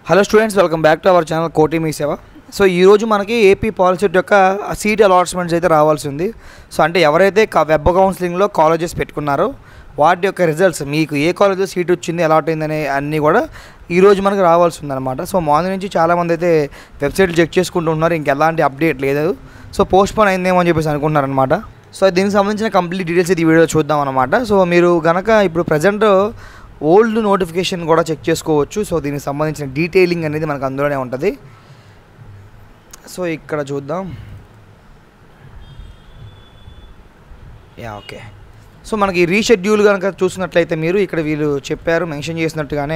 Hello students, welcome back to our channel కోటి మీ సేవ. సో ఈరోజు మనకి ఏపీ పాలిసెట్ యొక్క సీట్ అలాట్మెంట్స్ అయితే రావాల్సి ఉంది. సో అంటే ఎవరైతే వెబ్ కౌన్సిలింగ్లో కాలేజెస్ పెట్టుకున్నారో వాటి యొక్క రిజల్ట్స్, మీకు ఏ కాలేజ్లో సీట్ వచ్చింది, అలాట్ అయిందనే అన్నీ కూడా ఈరోజు మనకు రావాల్సి ఉందన్నమాట. సో మార్నింగ్ నుంచి చాలామంది అయితే వెబ్సైట్లు చెక్ చేసుకుంటూ ఉన్నారు, ఇంకెలాంటి అప్డేట్ లేదు. సో పోస్ట్పోన్ అయిందేమో అని చెప్పేసి అనుకుంటున్నారనమాట. సో దీనికి సంబంధించిన కంప్లీట్ డీటెయిల్స్ అయితే ఈ వీడియో చూద్దాం అనమాట. సో మీరు కనుక ఇప్పుడు ప్రజెంట్ ఓల్డ్ నోటిఫికేషన్ కూడా చెక్ చేసుకోవచ్చు. సో దీనికి సంబంధించిన డీటెయిలింగ్ అనేది మనకు అందులోనే ఉంటుంది. సో ఇక్కడ చూద్దాం. ఓకే. సో మనకి రీషెడ్యూల్ కనుక చూసినట్లయితే మీరు ఇక్కడ వీళ్ళు చెప్పారు, మెన్షన్ చేసినట్టుగానే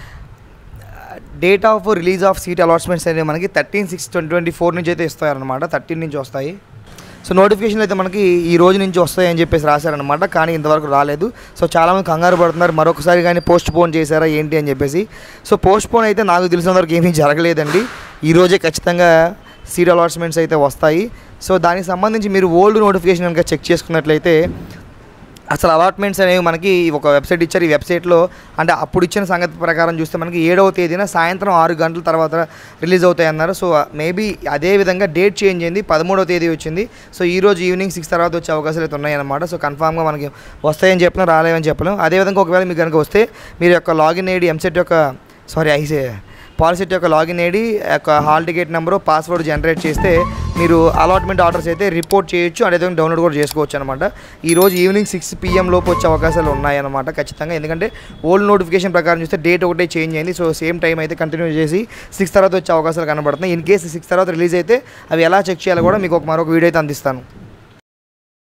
date of release of seat allotments అనేవి మనకి 13/6/2024 నుంచి అయితే ఇస్తారనమాట. 13 నుంచి వస్తాయి. సో నోటిఫికేషన్లు అయితే మనకి ఈ రోజు నుంచి వస్తాయి అని చెప్పేసి రాశారనమాట, కానీ ఇంతవరకు రాలేదు. సో చాలామంది కంగారు పడుతున్నారు, మరొకసారి కానీ పోస్ట్ పోన్ చేశారా ఏంటి అని చెప్పేసి. సో పోస్ట్ పోన్ అయితే నాకు తెలిసినంతవరకు ఏమీ జరగలేదండి. ఈరోజే ఖచ్చితంగా సీట్ అలాట్మెంట్స్ అయితే వస్తాయి. సో దానికి సంబంధించి మీరు ఓల్డ్ నోటిఫికేషన్ కనుక చెక్ చేసుకున్నట్లయితే అసలు అలాట్మెంట్స్ అనేవి మనకి ఒక వెబ్సైట్ ఇచ్చారు. ఈ వెబ్సైట్లో అంటే అప్పుడు ఇచ్చిన సంగతి ప్రకారం చూస్తే మనకి 7వ తేదీన సాయంత్రం 6 గంటల తర్వాత రిలీజ్ అవుతాయి అన్నారు. సో మేబీ అదే విధంగా డేట్ చేంజ్ అయింది, 13వ తేదీ వచ్చింది. సో ఈరోజు ఈవినింగ్ 6 తర్వాత వచ్చే అవకాశాలు అయితే ఉన్నాయన్నమాట. సో కన్ఫామ్గా మనకి వస్తాయని చెప్పినా రాలేవని చెప్పలేం. అదేవిధంగా ఒకవేళ మీకు కనుక వస్తే మీరు యొక్క లాగిన్ ఐడి ఎంసెట్ యొక్క పాలిసెట్ యొక్క లాగిన్ ఐడి యొక్క hall ticket number password generate చేస్తే మీరు అలాట్మెంట్ ఆర్డర్స్ అయితే రిపోర్ట్ చేయొచ్చు, అదేవిధంగా డౌన్లోడ్ కూడా చేసుకోవచ్చు అనమాట. ఈరోజు ఈవినింగ్ 6 PM లోపు వచ్చే అవకాశాలు ఉన్నాయన్నమాట ఖచ్చితంగా. ఎందుకంటే ఓల్డ్ నోటిఫికేషన్ ప్రకారం చూస్తే డేట్ ఒకటే చేంజ్ అయింది. సో సేమ్ టైం అయితే కంటిన్యూ చేసి 6 తర్వాత వచ్చే అవకాశాలు కనబడుతున్నాయి. ఇన్ కేసు 6 తర్వాత రిలీజ్ అయితే అవి ఎలా చెక్ చేయాలో కూడా మీకు మరొక వీడియో అయితే అందిస్తాను.